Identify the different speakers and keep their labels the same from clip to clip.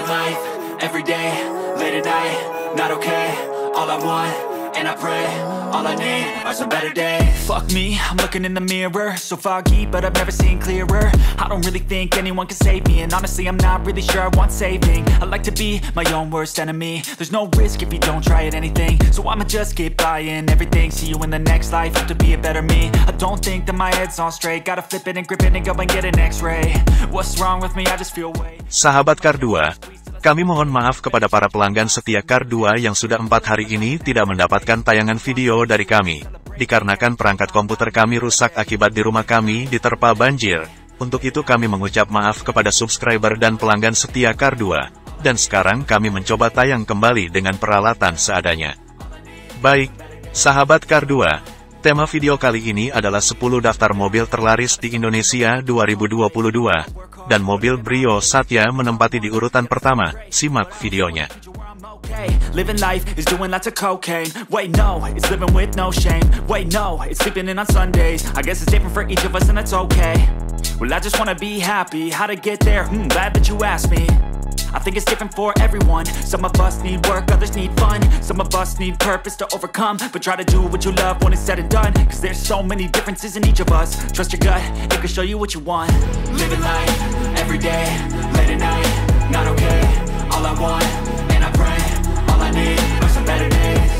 Speaker 1: life, every day, late at night, not okay. All I want, and I pray, all I need are some better days. Fuck me, I'm looking in the mirror, so foggy, but I've never seen clearer. I don't really think anyone can save me, and honestly I'm not really sure I want saving. I like to be my own worst enemy. There's no risk if you don't try at anything, so I'ma just keep buying everything. See you in the next life, have to be a better me. I don't think that my head's on straight, gotta flip it and grip it and go and get an x-ray. What's wrong with me, I just feel weight.
Speaker 2: Sahabat Kar2, kami mohon maaf kepada para pelanggan setia Kar2 yang sudah 4 hari ini tidak mendapatkan tayangan video dari kami, dikarenakan perangkat komputer kami rusak akibat di rumah kami diterpa banjir. Untuk itu kami mengucap maaf kepada subscriber dan pelanggan setia Kar2, dan sekarang kami mencoba tayang kembali dengan peralatan seadanya. Baik, sahabat Kar2, tema video kali ini adalah 10 daftar mobil terlaris di Indonesia 2022. Dan mobil Brio Satya menempati di urutan pertama. Simak videonya.
Speaker 1: Living life is doing lots of cocaine. Wait, no, it's living with no shame. Wait, no, it's sleeping in on Sundays. I guess it's different for each of us and that's okay. Well, I just wanna be happy. How to get there? Glad that you asked me. I think it's different for everyone. Some of us need work, others need fun. Some of us need purpose to overcome. But try to do what you love when it's said and done. Cause there's so many differences in each of us. Trust your gut, it can show you what you want. Living life, every day, late at night, not okay. All I want, and I pray, all I need are some better days.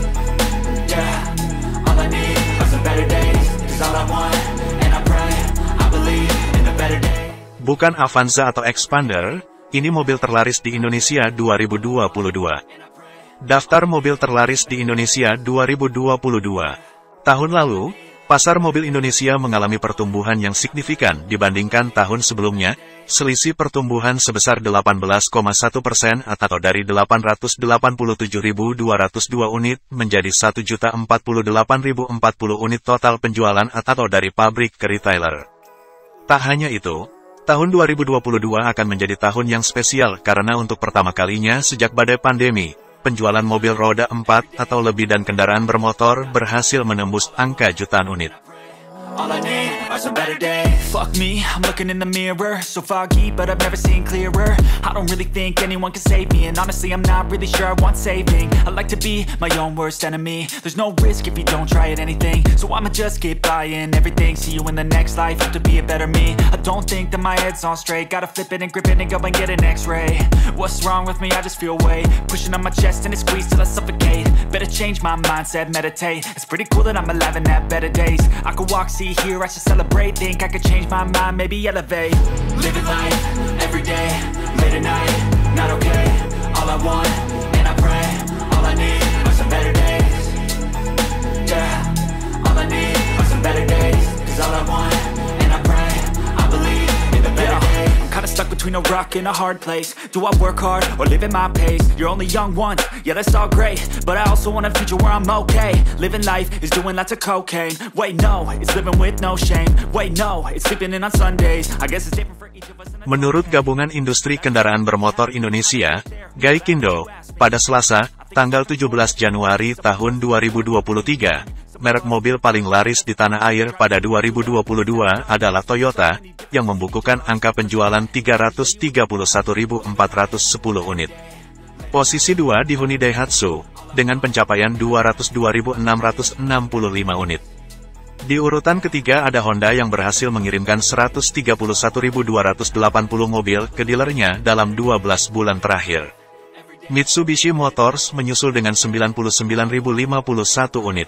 Speaker 1: Yeah, all I need are some better days. Cause all I want, and I pray, I believe in the better days.
Speaker 2: Bukan Avanza atau Expander, ini mobil terlaris di Indonesia 2022. Daftar mobil terlaris di Indonesia 2022. Tahun lalu, pasar mobil Indonesia mengalami pertumbuhan yang signifikan dibandingkan tahun sebelumnya, selisih pertumbuhan sebesar 18,1% atau dari 887.202 unit menjadi 1.048.040 unit total penjualan atau dari pabrik ke retailer. Tak hanya itu, tahun 2022 akan menjadi tahun yang spesial karena untuk pertama kalinya sejak badai pandemi, penjualan mobil roda 4 atau lebih dan kendaraan bermotor berhasil menembus angka jutaan unit.
Speaker 1: All I need are some better days. Fuck me, I'm looking in the mirror, so foggy, but I've never seen clearer. I don't really think anyone can save me, and honestly I'm not really sure I want saving. I like to be my own worst enemy. There's no risk if you don't try at anything, so I'ma just keep buying everything. See you in the next life, have to be a better me. I don't think that my head's on straight, gotta flip it and grip it and go and get an x-ray. What's wrong with me, I just feel weight pushing on my chest and it squeezes till I suffocate. Better change my mindset, meditate. It's pretty cool that I'm alive and have better days. I could walk, see, here, I should celebrate. Think I could change my mind, maybe elevate. Living life, every day, late at night, not okay. All I want, and I pray, all I need are some better days. Yeah, all I need are some better days. Cause all I want, and I pray, I believe in the better days. I'm kinda stuck between a rock and a hard place. Do I work hard, or live at my pace? You're only young once, yeah that's all great, but I also want a future where I'm okay. Living life is doing lots of cocaine. Wait, no, it's living with no shame. Wait, no, it's sleeping in on Sundays. I guess it's different for each of us.
Speaker 2: Menurut Gabungan Industri Kendaraan Bermotor Indonesia, Gaikindo, pada Selasa, tanggal 17 Januari tahun 2023, merek mobil paling laris di tanah air pada 2022 adalah Toyota, yang membukukan angka penjualan 331.410 unit. Posisi 2 dihuni Daihatsu, dengan pencapaian 202.665 unit. Di urutan ketiga ada Honda yang berhasil mengirimkan 131.280 mobil ke dealernya dalam 12 bulan terakhir. Mitsubishi Motors menyusul dengan 99.051 unit.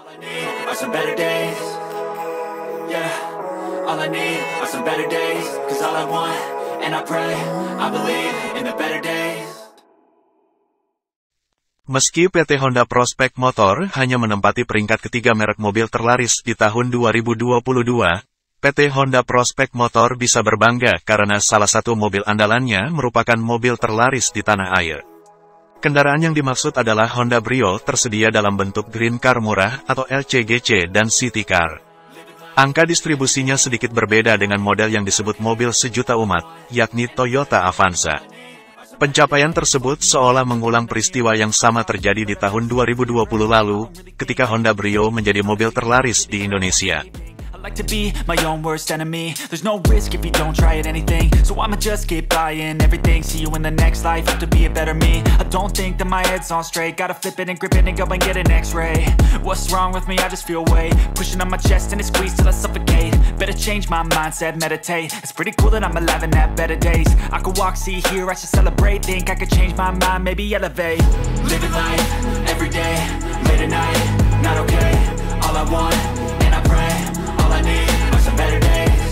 Speaker 2: Meski PT Honda Prospect Motor hanya menempati peringkat ketiga merek mobil terlaris di tahun 2022, PT Honda Prospect Motor bisa berbangga karena salah satu mobil andalannya merupakan mobil terlaris di tanah air. Kendaraan yang dimaksud adalah Honda Brio, tersedia dalam bentuk Green Car murah atau LCGC dan City Car. Angka distribusinya sedikit berbeda dengan model yang disebut mobil sejuta umat, yakni Toyota Avanza. Pencapaian tersebut seolah mengulang peristiwa yang sama terjadi di tahun 2020 lalu, ketika Honda Brio menjadi mobil terlaris di Indonesia.
Speaker 1: like to be my own worst enemy. There's no risk if you don't try at anything, so I'ma just keep buying everything. See you in the next life, have to be a better me. I don't think that my head's on straight, gotta flip it and grip it and go and get an x-ray. What's wrong with me? I just feel weight pushing on my chest and it squeezes till I suffocate. Better change my mindset, meditate. It's pretty cool that I'm alive and have better days. I could walk, see, hear, I should celebrate. Think I could change my mind, maybe elevate. Living life, everyday, late at night, not okay. All I want, and I pray, all I need are some better days.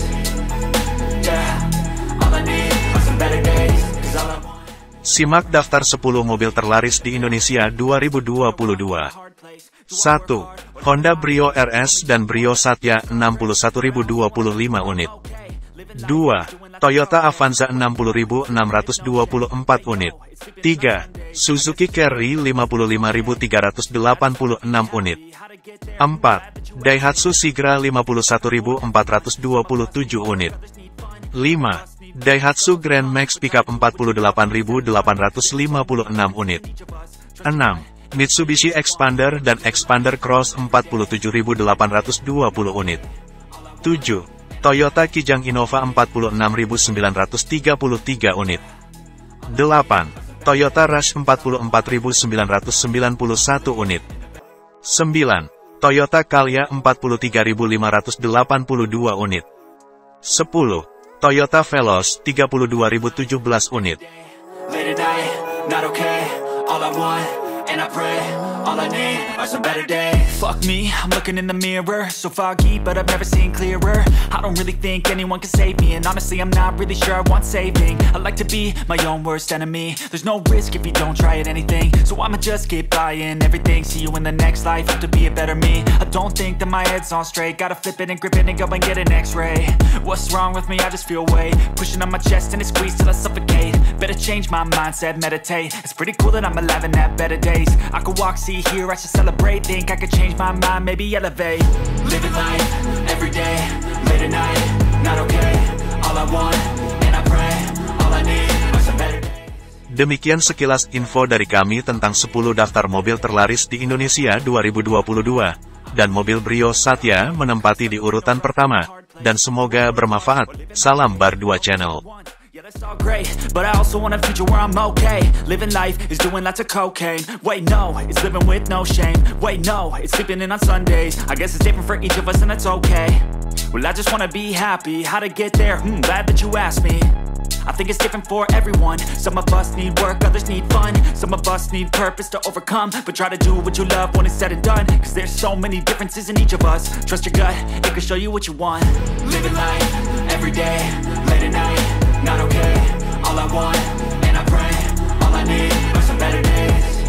Speaker 1: Yeah, all I need are some better days. Cause all I want.
Speaker 2: Simak daftar 10 mobil terlaris di Indonesia 2022. 1. Honda Brio RS dan Brio Satya 61.025 unit. 2. Toyota Avanza 60.624 unit. 3. Suzuki Carry 55.386 unit. 4. Daihatsu Sigra 51.427 unit. 5. Daihatsu Grand Max Pickup 48.856 unit. 6. Mitsubishi Expander dan Expander Cross 47.820 unit. 7. Toyota Kijang Innova 46.933 unit. 8. Toyota Rush 44.991 unit. 9. Toyota Calya 43.582 unit. 10. Toyota Veloz 32.017 unit.
Speaker 1: Late at night, not okay. All I want, and I pray, all I need are some better days. Fuck me, I'm looking in the mirror, so foggy, but I've never seen clearer. I don't really think anyone can save me, and honestly I'm not really sure I want saving. I like to be my own worst enemy. There's no risk if you don't try at anything, so I'ma just keep buying everything. See you in the next life, have to be a better me. I don't think that my head's on straight, gotta flip it and grip it and go and get an x-ray. What's wrong with me? I just feel weight pushing on my chest and it squeezes till I suffocate. Better change my mindset, meditate. It's pretty cool that I'm alive and have better days. I could walk, see, hear, I should celebrate. Think I could change my mind, maybe elevate. Living life, everyday, late at night, not okay. All I want, and I pray, all I need are some better days.
Speaker 2: Demikian sekilas info dari kami tentang 10 daftar mobil terlaris di Indonesia 2022. Dan mobil Brio Satya menempati di urutan pertama. Dan semoga bermanfaat. Salam Bar 2 Channel.
Speaker 1: Yeah, that's all great, but I also want a future where I'm okay. Living life is doing lots of cocaine. Wait, no, it's living with no shame. Wait, no, it's sleeping in on Sundays. I guess it's different for each of us and that's okay. Well, I just wanna be happy. How to get there? Glad that you asked me. I think it's different for everyone. Some of us need work, others need fun. Some of us need purpose to overcome. But try to do what you love when it's said and done. Cause there's so many differences in each of us. Trust your gut, it can show you what you want. Living life, everyday, late at night, not okay. All I want, and I pray, all I need are some better days.